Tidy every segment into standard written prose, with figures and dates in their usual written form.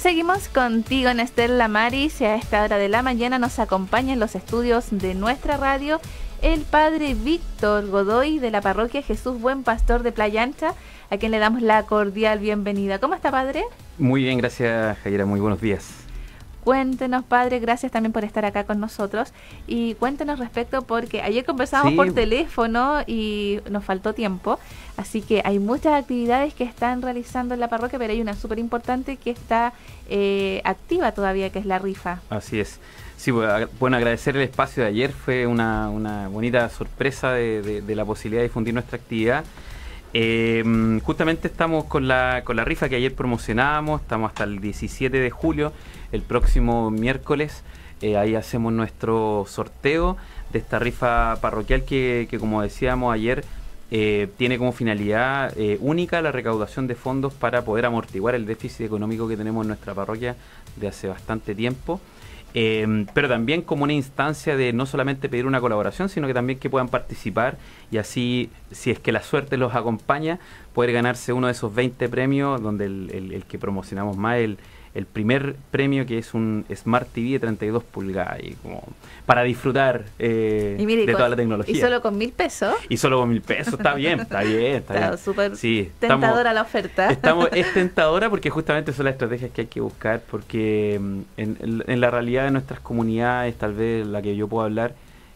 Seguimos contigo, Estela Maris, y a esta hora de la mañana nos acompaña en los estudios de nuestra radio el padre Víctor Godoy de la parroquia Jesús Buen Pastor de Playa Ancha, a quien le damos la cordial bienvenida. ¿Cómo está, padre? Muy bien, gracias, Jaira, muy buenos días. Cuéntenos, padre, gracias también por estar acá con nosotros, y cuéntenos respecto, porque ayer conversábamos por teléfono y nos faltó tiempo, así que hay muchas actividades que están realizando en la parroquia, pero hay una súper importante que está activa todavía, que es la rifa. Así es. Sí, bueno, agradecer el espacio de ayer, fue una bonita sorpresa de la posibilidad de difundir nuestra actividad. Justamente estamos con la rifa que ayer promocionábamos, estamos hasta el 17 de julio, el próximo miércoles, ahí hacemos nuestro sorteo de esta rifa parroquial que como decíamos ayer, tiene como finalidad única la recaudación de fondos para poder amortiguar el déficit económico que tenemos en nuestra parroquia de hace bastante tiempo. Pero también como una instancia de no solamente pedir una colaboración, sino que también que puedan participar y así, si es que la suerte los acompaña, poder ganarse uno de esos 20 premios, donde el que promocionamos más, el primer premio, que es un Smart TV de 32 pulgadas, y como para disfrutar de toda la tecnología. ¿Y solo con 1.000 pesos? Y solo con 1.000 pesos, está bien. Está súper sí, tentadora la oferta. Es tentadora porque justamente son las estrategias que hay que buscar, porque en la realidad de nuestras comunidades, tal vez la que yo puedo hablar,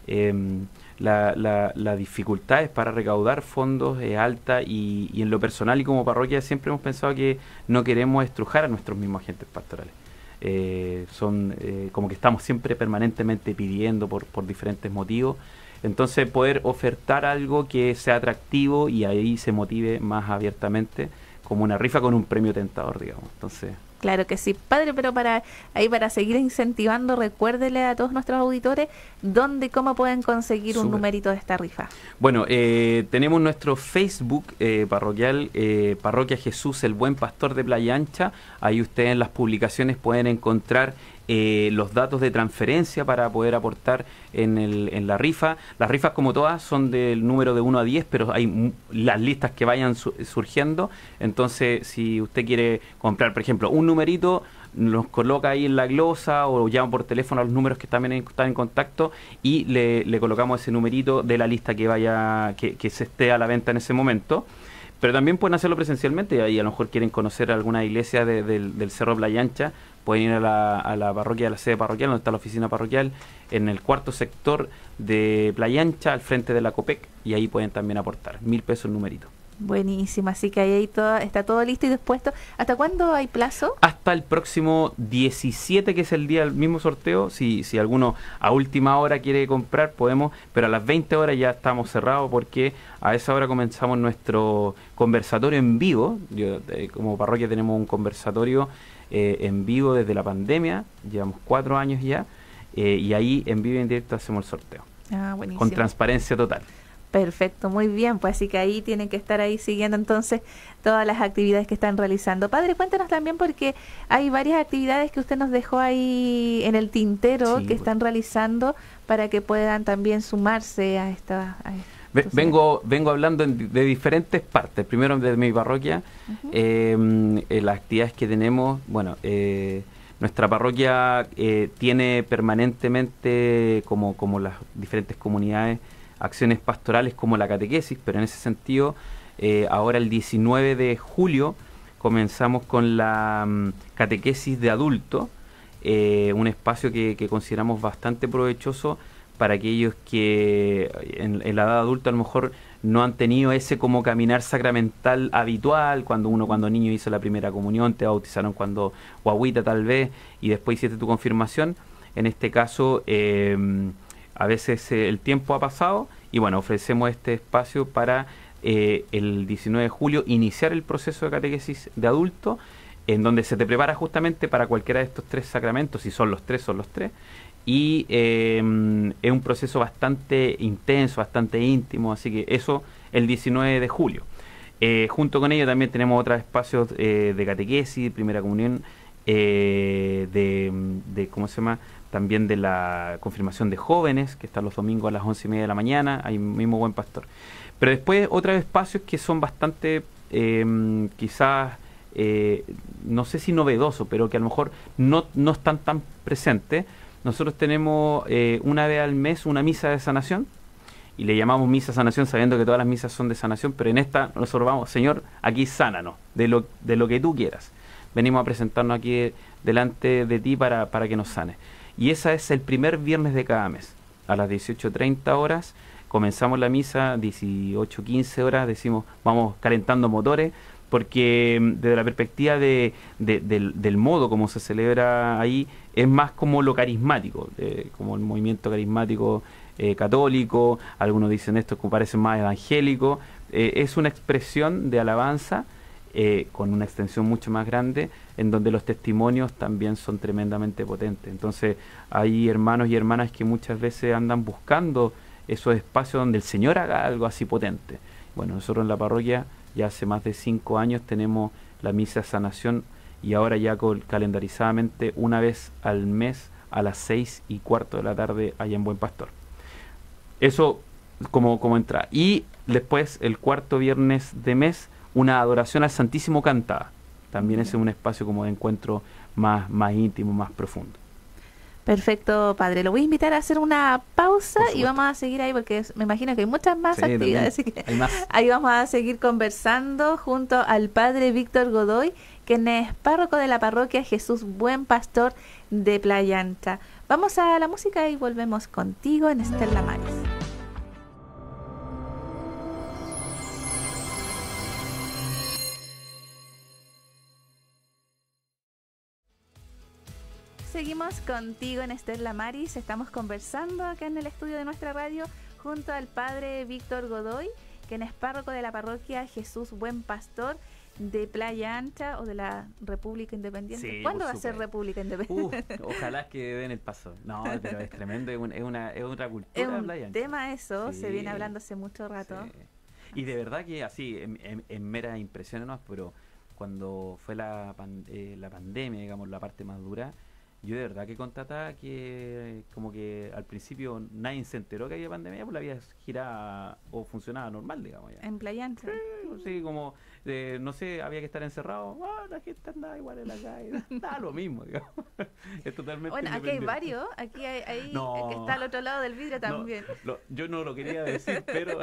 la dificultad es para recaudar fondos es alta, y en lo personal y como parroquia siempre hemos pensado que no queremos estrujar a nuestros mismos agentes pastorales. Como que estamos siempre permanentemente pidiendo por diferentes motivos. Entonces poder ofertar algo que sea atractivo y ahí se motive más abiertamente, como una rifa con un premio tentador, digamos. Entonces... Claro que sí, padre, pero para seguir incentivando, recuérdele a todos nuestros auditores cómo pueden conseguir un numerito de esta rifa. Bueno, tenemos nuestro Facebook parroquial, Parroquia Jesús el Buen Pastor de Playa Ancha. Ahí ustedes en las publicaciones pueden encontrar los datos de transferencia para poder aportar en la rifa. Las rifas, como todas, son del número de 1 a 10, pero hay las listas que vayan surgiendo. Entonces, si usted quiere comprar, por ejemplo, un numerito, nos coloca ahí en la glosa o llama por teléfono a los números que también están en contacto y le colocamos ese numerito de la lista que se esté a la venta en ese momento. Pero también pueden hacerlo presencialmente, y ahí a lo mejor quieren conocer alguna iglesia del Cerro Playa Ancha, pueden ir a la parroquia, a la sede parroquial, donde está la oficina parroquial, en el cuarto sector de Playa Ancha, al frente de la COPEC, y ahí pueden también aportar 1.000 pesos el numerito. Buenísimo, así que ahí está todo listo y dispuesto. ¿Hasta cuándo hay plazo? Hasta el próximo 17, que es el día del mismo sorteo. Si alguno a última hora quiere comprar, podemos, pero a las 20 horas ya estamos cerrados, porque a esa hora comenzamos nuestro conversatorio en vivo. Como parroquia tenemos un conversatorio en vivo desde la pandemia, llevamos 4 años ya, y ahí en vivo y en directo hacemos el sorteo. Buenísimo. Con transparencia total. Perfecto, muy bien, pues así que ahí tienen que estar ahí siguiendo entonces todas las actividades que están realizando. Padre, cuéntanos también, porque hay varias actividades que usted nos dejó ahí en el tintero, que están realizando para que puedan también sumarse a esta... Vengo hablando de diferentes partes. Primero de mi parroquia, las actividades que tenemos. Bueno, nuestra parroquia tiene permanentemente, como las diferentes comunidades, acciones pastorales como la catequesis, pero en ese sentido, ahora el 19 de julio comenzamos con la catequesis de adulto, un espacio que consideramos bastante provechoso para aquellos que en la edad adulta a lo mejor no han tenido ese como caminar sacramental habitual, cuando niño hizo la primera comunión, te bautizaron cuando guagüita tal vez, y después hiciste tu confirmación. En este caso, a veces el tiempo ha pasado, y bueno, ofrecemos este espacio para el 19 de julio iniciar el proceso de catequesis de adulto, en donde se te prepara justamente para cualquiera de estos 3 sacramentos. Si son los 3, son los 3. Y es un proceso bastante intenso, bastante íntimo, así que eso el 19 de julio. Junto con ello también tenemos otros espacios de catequesis, primera comunión, ¿cómo se llama? También de la confirmación de jóvenes, que están los domingos a las 11:30 de la mañana, ahí mismo Buen Pastor. Pero después otros espacios que son bastante quizás no sé si novedoso, pero que a lo mejor no están tan presentes. Nosotros tenemos una vez al mes una misa de sanación, y le llamamos misa de sanación sabiendo que todas las misas son de sanación, pero en esta nosotros vamos, Señor, aquí sánanos, de lo que tú quieras. Venimos a presentarnos aquí delante de ti para que nos sane. Y esa es el primer viernes de cada mes. A las 18:30 horas comenzamos la misa, 18:15 horas, decimos, vamos calentando motores, porque desde la perspectiva del modo como se celebra ahí, es más como lo carismático, como el movimiento carismático católico, algunos dicen esto que parece más evangélico, es una expresión de alabanza con una extensión mucho más grande, en donde los testimonios también son tremendamente potentes. Entonces hay hermanos y hermanas que muchas veces andan buscando esos espacios donde el Señor haga algo así potente. Bueno, nosotros en la parroquia ya hace más de 5 años tenemos la misa de sanación, y ahora ya calendarizadamente una vez al mes a las 6:15 de la tarde allá en Buen Pastor. Eso como entrada. Y después el cuarto viernes de mes una adoración al Santísimo cantada. También ese es un espacio como de encuentro más íntimo, más profundo. Perfecto, padre. Lo voy a invitar a hacer una pausa y vamos a seguir ahí porque me imagino que hay muchas más actividades. Así que ahí vamos a seguir conversando junto al padre Víctor Godoy, quien es párroco de la parroquia Jesús Buen Pastor de Playa Ancha. Vamos a la música y volvemos contigo en Estela Maris. Seguimos contigo en Estela Maris. Estamos conversando acá en el estudio de nuestra radio junto al padre Víctor Godoy, quien es párroco de la parroquia Jesús Buen Pastor de Playa Ancha o de la República Independiente. Sí, ¿cuándo va a ser República Independiente? Ojalá que den el paso. No, pero es tremendo, es otra cultura. Es un Playa Ancha. Tema eso, sí. Se viene hablando hace mucho rato. Sí. Y de verdad que así, en mera impresión nomás, pero cuando fue la pandemia, digamos, la parte más dura, yo de verdad que contaba que como que al principio nadie se enteró que había pandemia, pues la vida giraba o funcionaba normal, digamos. Ya. En Playa Ancha. Sí, como, no sé, había que estar encerrado, la gente andaba igual en la calle, estaba lo mismo, digamos. Es totalmente bueno, aquí hay varios, aquí hay no, que está al otro lado del vidrio también. No, yo no lo quería decir, pero...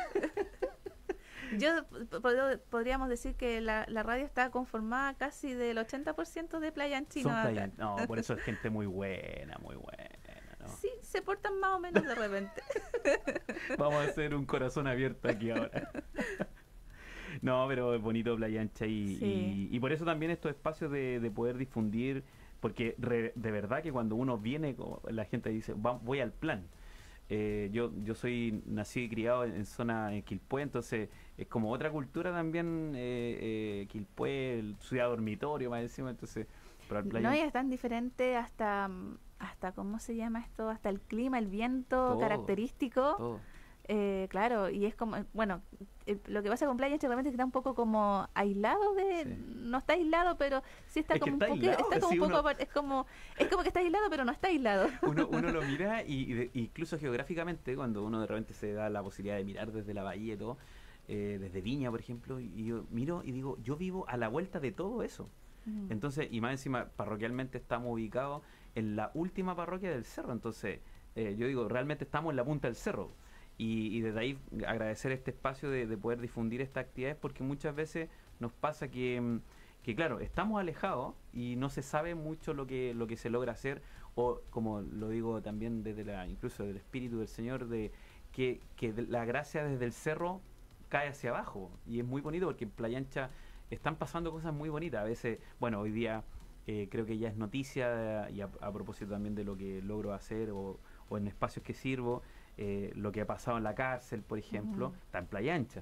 podríamos decir que la radio está conformada casi del 80% de Playa Anchino. No, por eso es gente muy buena, ¿no? Sí, se portan más o menos de repente. Vamos a hacer un corazón abierto aquí ahora. No, pero es bonito Playa Ancha y por eso también estos espacios de poder difundir, porque de verdad que cuando uno viene, la gente dice, voy al plan. Yo soy nacido y criado en zona de Quilpué, entonces es como otra cultura también, Quilpué, ciudad dormitorio más encima, entonces pero no, y es tan diferente hasta ¿cómo se llama esto? Hasta el clima, el viento todo, característico. Todo. Claro, y es como, bueno, lo que pasa con Playa Ancha realmente está un poco como aislado no está aislado, pero sí está como un poco, es como que está aislado, pero no está aislado. Uno lo mira y incluso geográficamente, cuando uno de repente se da la posibilidad de mirar desde la bahía y todo, desde Viña, por ejemplo, y yo miro y digo, yo vivo a la vuelta de todo eso. Entonces, y más encima, parroquialmente estamos ubicados en la última parroquia del cerro, entonces yo digo, realmente estamos en la punta del cerro. Y desde ahí agradecer este espacio de poder difundir estas actividades, porque muchas veces nos pasa que claro, estamos alejados y no se sabe mucho lo que se logra hacer, o como lo digo también incluso del Espíritu del Señor, de que la gracia desde el cerro cae hacia abajo, y es muy bonito porque en Playa Ancha están pasando cosas muy bonitas. A veces, bueno, hoy día creo que ya es noticia, y a propósito también de lo que logro hacer o en espacios que sirvo, lo que ha pasado en la cárcel, por ejemplo, está en Playa Ancha.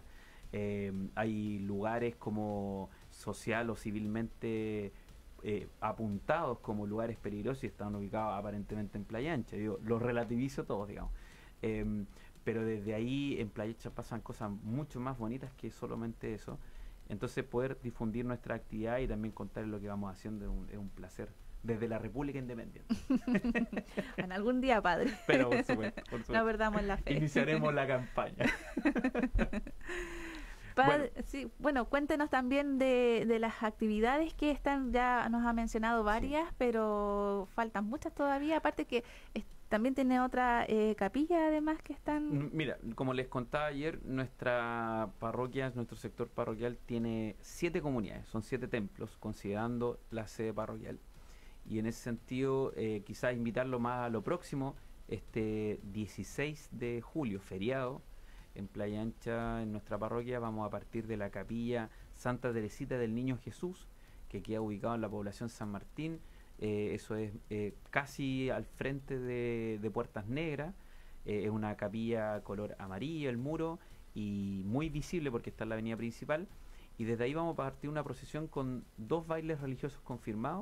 Hay lugares como social o civilmente apuntados como lugares peligrosos y están ubicados aparentemente en Playa Ancha. Digo, los relativizo todos, digamos. Pero desde ahí en Playa Ancha pasan cosas mucho más bonitas que solamente eso. Entonces poder difundir nuestra actividad y también contar lo que vamos haciendo es un placer. Desde la República Independiente. En algún día, padre. Pero por supuesto. No perdamos la fe. Iniciaremos la campaña. Padre, bueno. Sí, bueno, cuéntenos también de las actividades que están, ya nos ha mencionado varias, sí, pero faltan muchas todavía, aparte que también tiene otra capilla además que están... Mira, como les contaba ayer, nuestra parroquia, nuestro sector parroquial tiene 7 comunidades, son 7 templos, considerando la sede parroquial. Y en ese sentido, quizás invitarlo más a lo próximo, este 16 de julio, feriado, en Playa Ancha, en nuestra parroquia, vamos a partir de la capilla Santa Teresita del Niño Jesús, que queda ubicado en la población San Martín. Eso es casi al frente de Puertas Negras. Es una capilla color amarillo el muro y muy visible porque está en la avenida principal. Y desde ahí vamos a partir una procesión con 2 bailes religiosos confirmados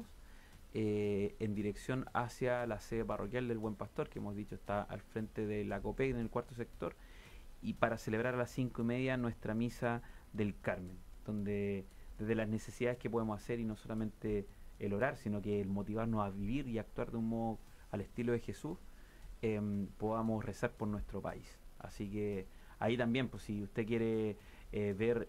en dirección hacia la sede parroquial del Buen Pastor, que hemos dicho está al frente de la COPEC en el cuarto sector. Y para celebrar a las 5:30 nuestra misa del Carmen, donde desde las necesidades que podemos hacer y no solamente el orar, sino que el motivarnos a vivir y actuar de un modo al estilo de Jesús, podamos rezar por nuestro país. Así que ahí también, pues si usted quiere ver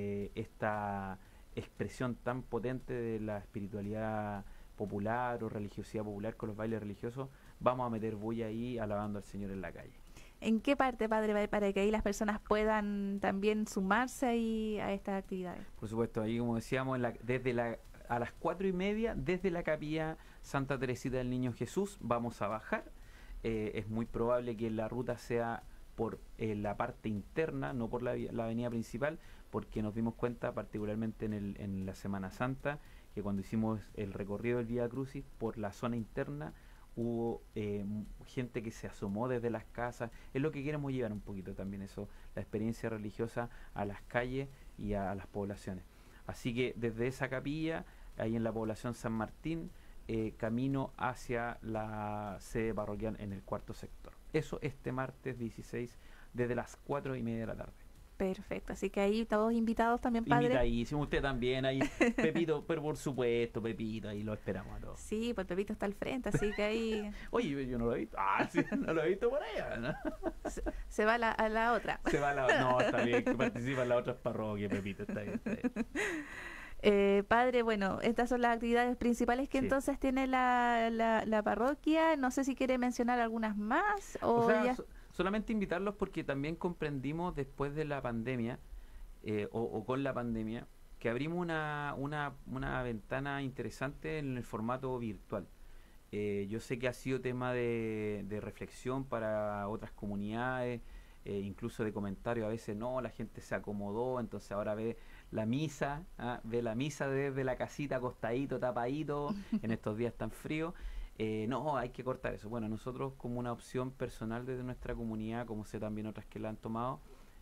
esta expresión tan potente de la espiritualidad popular o religiosidad popular con los bailes religiosos, vamos a meter bulla ahí alabando al Señor en la calle. ¿En qué parte, Padre, para que ahí las personas puedan también sumarse ahí a estas actividades? Por supuesto, ahí como decíamos, a las 4:30, desde la capilla Santa Teresita del Niño Jesús, vamos a bajar. Es muy probable que la ruta sea por la parte interna, no por la avenida principal, porque nos dimos cuenta, particularmente en la Semana Santa, que cuando hicimos el recorrido del Vía Crucis por la zona interna, hubo gente que se asomó desde las casas. Es lo que queremos llevar un poquito también eso, la experiencia religiosa a las calles y a las poblaciones. Así que desde esa capilla, ahí en la población San Martín, camino hacia la sede parroquial en el cuarto sector. Eso este martes 16 desde las 4:30 de la tarde. Perfecto, así que ahí todos invitados también, Padre. Invitadísimo, usted también, ahí Pepito, pero por supuesto, Pepito, ahí lo esperamos a todos. Sí, pues Pepito está al frente, así que ahí... Oye, yo no lo he visto, sí, no lo he visto por allá, ¿no? Se va a la otra. Se va a la no, está bien, que participa en las otras parroquias, Pepito, está bien, está bien. Padre, bueno, estas son las actividades principales que sí, entonces tiene la parroquia. No sé si quiere mencionar algunas más o sea, ya... Solamente invitarlos porque también comprendimos después de la pandemia o con la pandemia que abrimos una ventana interesante en el formato virtual. Yo sé que ha sido tema de reflexión para otras comunidades, incluso de comentarios. A veces no, la gente se acomodó, entonces ahora ve la misa desde la casita acostadito, tapadito, en estos días tan fríos. No, hay que cortar eso. Bueno, nosotros como una opción personal desde nuestra comunidad, como sé también otras que la han tomado,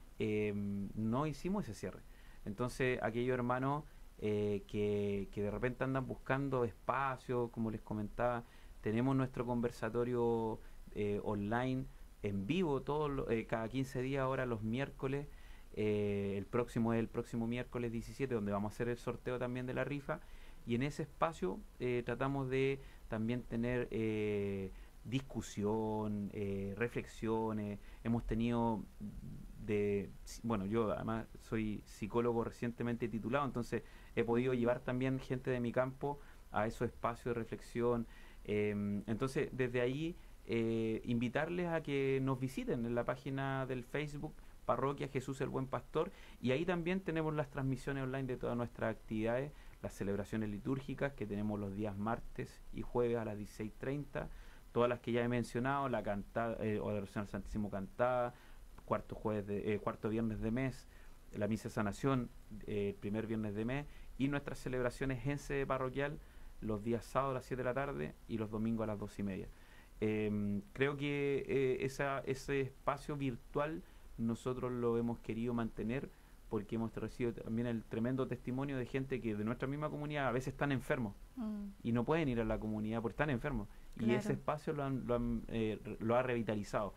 no hicimos ese cierre. Entonces, aquellos hermanos que de repente andan buscando espacio, como les comentaba, tenemos nuestro conversatorio online en vivo cada 15 días, ahora los miércoles. El próximo es el próximo miércoles 17, donde vamos a hacer el sorteo también de la rifa. Y en ese espacio tratamos de también tener discusión, reflexiones. Hemos tenido bueno, yo además soy psicólogo recientemente titulado, entonces he podido llevar también gente de mi campo a esos espacios de reflexión. Entonces, desde ahí, invitarles a que nos visiten en la página del Facebook Parroquia Jesús el Buen Pastor, y ahí también tenemos las transmisiones online de todas nuestras actividades, las celebraciones litúrgicas que tenemos los días martes y jueves a las 16:30, todas las que ya he mencionado, la cantada, oración al Santísimo cantada, cuarto viernes de mes, la misa de sanación, primer viernes de mes, y nuestras celebraciones en sede parroquial los días sábados a las 7 de la tarde y los domingos a las 2:30. Creo que ese espacio virtual nosotros lo hemos querido mantener porque hemos recibido también el tremendo testimonio de gente que de nuestra misma comunidad a veces están enfermos y no pueden ir a la comunidad porque están enfermos. Claro. Y ese espacio lo ha revitalizado.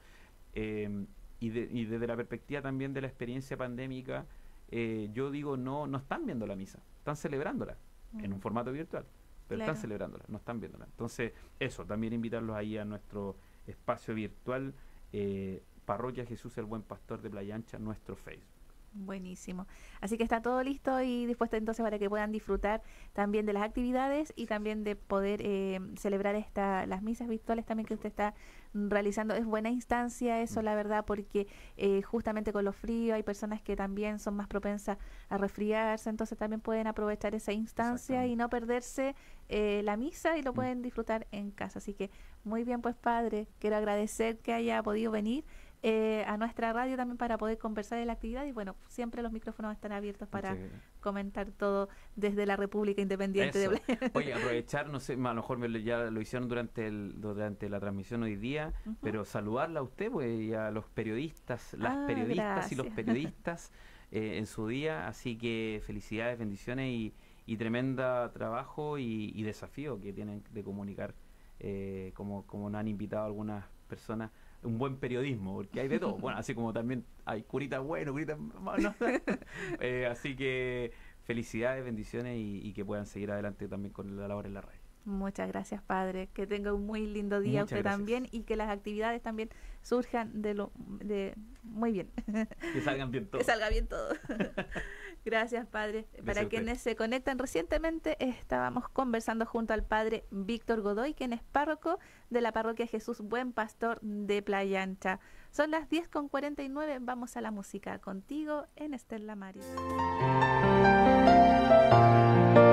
Y desde la perspectiva también de la experiencia pandémica, yo digo, no están viendo la misa, están celebrándola en un formato virtual, pero claro, están celebrándola, no están viéndola. Entonces, eso, también invitarlos ahí a nuestro espacio virtual, Parroquia Jesús el Buen Pastor de Playa Ancha, nuestro Facebook. Buenísimo. Así que está todo listo y dispuesto entonces para que puedan disfrutar también de las actividades y también de poder celebrar las misas virtuales también que usted está realizando. Es buena instancia eso, la verdad, porque justamente con los fríos hay personas que también son más propensas a resfriarse, entonces también pueden aprovechar esa instancia y no perderse la misa y lo pueden disfrutar en casa. Así que muy bien, pues padre, quiero agradecer que haya podido venir a nuestra radio también para poder conversar de la actividad y bueno, siempre los micrófonos están abiertos para comentar todo desde la República Independiente de Bled. Oye, aprovechar, no sé, a lo mejor ya lo hicieron durante la transmisión hoy día, pero saludarla a usted pues, y a los periodistas, las periodistas gracias. Y los periodistas en su día, así que felicidades, bendiciones y tremenda trabajo y desafío que tienen de comunicar, como nos han invitado algunas personas, un buen periodismo, porque hay de todo. Bueno, así como también hay curitas buenos, curitas malos. Así que felicidades, bendiciones y que puedan seguir adelante también con la labor en la radio. Muchas gracias, padre. Que tenga un muy lindo día. Muchas usted gracias. También y que las actividades también surjan muy bien. Que salgan bien todo. Que salga bien todo. Gracias, padre. Para quienes se conectan recientemente, estábamos conversando junto al padre Víctor Godoy, quien es párroco de la parroquia Jesús Buen Pastor de Playa Ancha. Son las 10:49. Vamos a la música contigo en Estela Maris.